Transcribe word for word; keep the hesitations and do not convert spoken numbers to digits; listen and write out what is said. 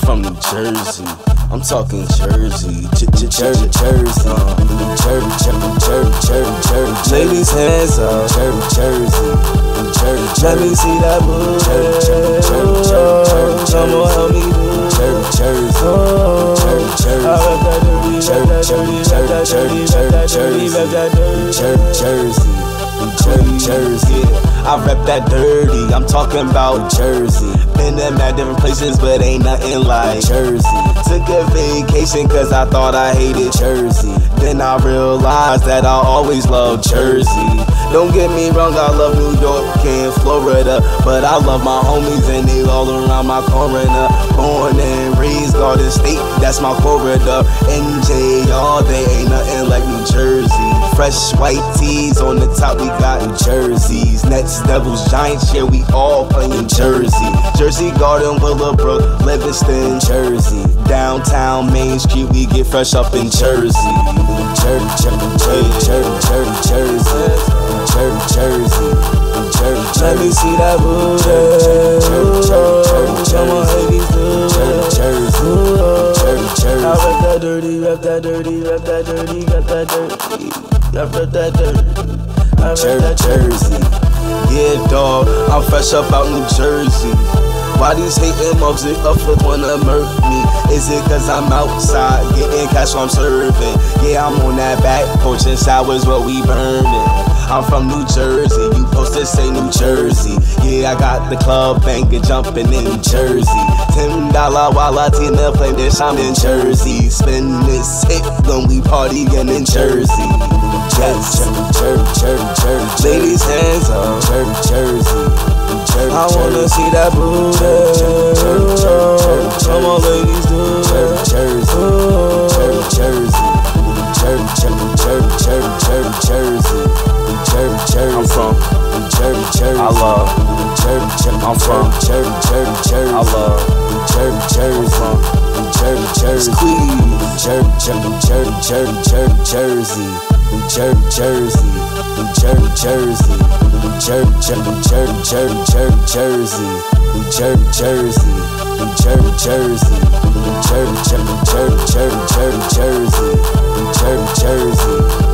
from New Jersey. I'm talking Jersey, Jersey, Jersey, Jersey, Jersey, Jersey. Ladies, hands up, Jersey, Jersey, Jersey. Let me see that booty. Jersey, Jersey, Jersey. Come on, help me do Jersey, Jersey, Jersey, Jersey, Jersey. Jersey, Jersey, I rep that dirty, I'm talking about Jersey. Been in mad different places, but ain't nothing like Jersey. Took a vacation cause I thought I hated Jersey. Then I realized that I always loved Jersey. Don't get me wrong, I love New York and Florida, but I love my homies and they all around my corner. Born and raised Garden State, that's my corridor. N J all day, ain't nothing like New Jersey. Fresh white tees on the top, we got New Jerseys. Nets, Devils, Giants, yeah, we all playing Jersey. Jersey Garden, Willowbrook, Livingston, Jersey. Downtown Main Street, we get fresh up in Jersey. Jersey, Jersey, Jersey, Jersey, Jersey, Jersey, Jersey. Let me see that booty. Come on, ladies, do Jersey, Jersey. I rep that dirty, rep that dirty, rep that dirty, rep that dirty. I rep that dirty. I rep that Jersey. Yeah, dog, I'm fresh up out New Jersey. Why these hating mugs they up for wanna murk me? Is it cause I'm outside getting cash while I'm serving? Yeah, I'm on that back porch and showers what we burning. I'm from New Jersey, you supposed to say New Jersey. Yeah, I got the club banker jumping in New Jersey. Ten dollar while Latina play this, I'm in Jersey. Spin this hit when we partying in Jersey. Jersey, Jersey, Jersey. Ladies, hands up, Jersey, Jersey. I wanna see that booty. Come on, ladies, do Jersey, Jersey, Jersey, Jersey, Jersey, Jersey. I'm from Jersey, Jersey. I love Jersey. I'm from Jersey, Jersey. I love Jersey, Jersey. Jersey, Queens, Jersey, Jersey, Jersey, Jersey. Jersey, Jersey, Jersey, Jersey, Jersey, Jersey, Jersey, Jersey, Jersey, Jersey, Jersey, Jersey, Jersey, Jersey, Jersey, Jersey, Jersey, Jersey.